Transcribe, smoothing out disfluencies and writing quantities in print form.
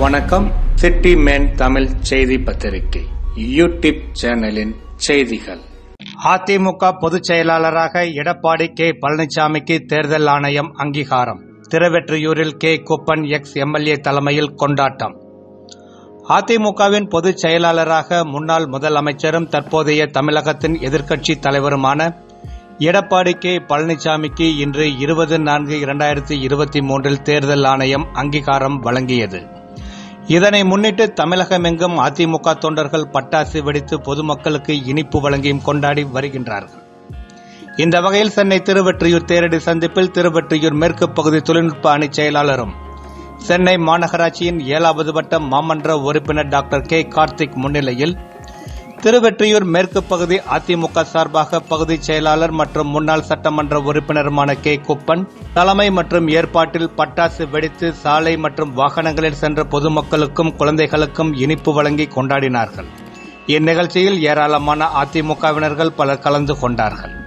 வணக்கம். City man Tamil செய்தி பத்திரிகை யூடியூப் சேனலின் செய்திகள். அதிமுக பொதுச் செயலாளராக எடப்பாடி கே. பழனிசாமிக்கு தேர்தல் ஆணையம் அங்கீகாரம். திருவெற்றியூரில் கே. குப்பன் Ex.MLA தலைமையில் கொண்டாட்டம். அதிமுகவின் பொதுச் செயலாளராக முன்னாள் முதலமைச்சரும் தற்போதைய தமிழகத்தின் எதிர்க்கட்சி தலைவருமான எடப்பாடி கே. பழனிசாமிக்கு இன்று 20/4/2023 தேர்தல் ஆணையம் அங்கீகாரம் வழங்கியது. இதனை முன்னிட்டு தமிழகமெங்கும் அதிமுக தொண்டர்கள் பட்டாசு வெடித்து பொதுமக்களுக்கு இனிப்பு வழங்கியும் கொண்டாடி வருகின்றார்கள். இந்த வகையில் சென்னை திருவெற்றியூர் தேரடி சந்திப்பில் திருவெற்றியூர் மேற்கு பகுதி தொழில்நுட்ப அணி செயலாளரும் சென்னை மாநகராட்சியின் 7வது வட்ட மாமன்ற உறுப்பினர் டாக்டர் கே. கார்த்திக் முன்னிலையில் திருவெற்றியூர் மேற்கு பகுதி அதிமுக சார்பாக பகுதிச் செயலாளர் மற்றும் முன்னாள் சட்டமன்ற உறுப்பினருமான கே. குப்பன் தலைமை மற்றும் ஏற்பாட்டில் பட்டாசு வெடித்து சாலை மற்றும் வாகனங்களில் சென்ற பொதுமக்களுக்கும் குழந்தைகளுக்கும் இனிப்பு வழங்கி கொண்டாடினார்கள். இந்நிகழ்ச்சியில் ஏராளமான அதிமுகவினர்கள் பலர் கலந்து கொண்டார்கள்.